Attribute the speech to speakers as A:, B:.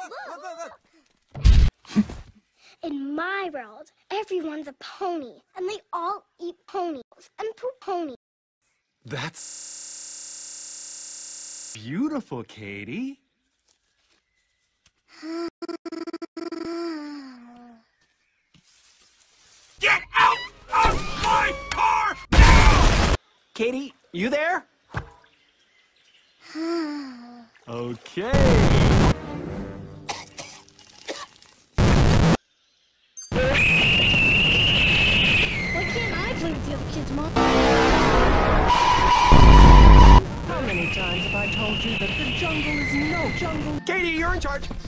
A: In my world, everyone's a pony, and they all eat ponies and poop ponies.
B: That's beautiful, Katie. Get out of my car now! Katie, you there? Okay.
A: Why can't I play with the other kids, Mom?
C: How many times have I told you that the jungle is no jungle?
B: Katie, you're in charge.